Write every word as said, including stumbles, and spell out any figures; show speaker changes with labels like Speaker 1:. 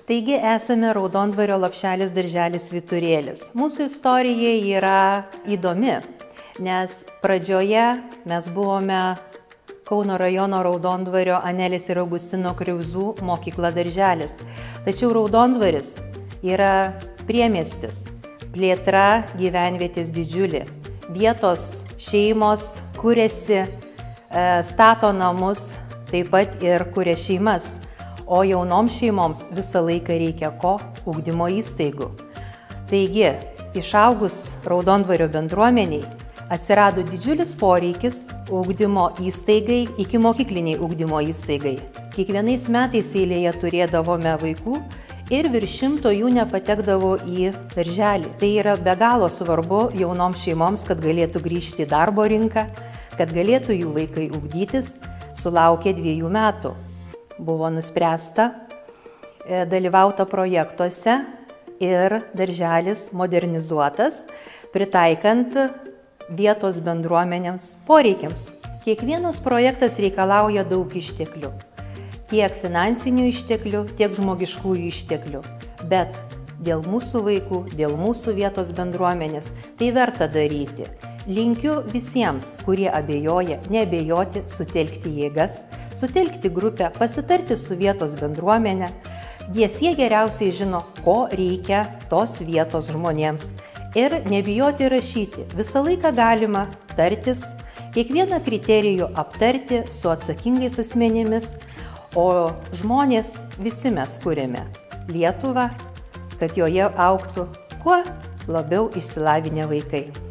Speaker 1: Taigi esame Raudondvario Lopšelis darželis Vyturėlis. Mūsų istorija yra įdomi, nes pradžioje mes buvome Kauno rajono Raudondvario Anelės ir Augustino Kriauzų mokykla darželis. Tačiau Raudondvaris yra priemiestis, plėtra gyvenvietės didžiulė. Vietos šeimos kuriasi, stato namus, taip pat ir kuria šeimas. O jaunoms šeimoms visą laiką reikia ko? Ugdymo įstaigų. Taigi, išaugus Raudondvario bendruomeniai, atsirado didžiulis poreikis ugdymo įstaigai, ikimokykliniai ugdymo įstaigai. Kiekvienais metais eilėje turėdavome vaikų ir virš šimto jų nepatekdavo į darželį. Tai yra be galo svarbu jaunoms šeimoms, kad galėtų grįžti į darbo rinką, kad galėtų jų vaikai ugdytis, sulaukę dviejų metų. Buvo nuspręsta dalyvauti projektuose ir darželis modernizuotas, pritaikant vietos bendruomenėms poreikiams. Kiekvienas projektas reikalauja daug išteklių. Tiek finansinių išteklių, tiek žmogiškųjų išteklių. Bet dėl mūsų vaikų, dėl mūsų vietos bendruomenės tai verta daryti. Linkiu visiems, kurie abejoja, neabejoti, sutelkti jėgas, sutelkti grupę, pasitarti su vietos bendruomenė, nes jie geriausiai žino, ko reikia tos vietos žmonėms. Ir nebijoti rašyti. Visą laiką galima tartis, kiekvieną kriterijų aptarti su atsakingais asmenimis, o žmonės visi mes kuriame Lietuvą, kad joje augtų kuo labiau išsilavinę vaikai.